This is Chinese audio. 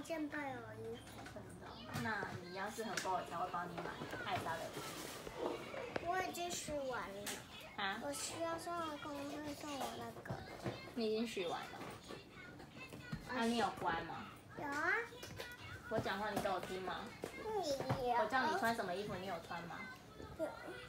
件都有衣服。 真的？那你要是很够的钱，会帮你买艾莎的衣服。 我已经许完了。 啊？ 我需要送老公会送我那个。 你已经许完了？那你有乖吗？ 有啊。 我讲话你都有听吗？ 有。 我叫你穿什么衣服，你有穿吗？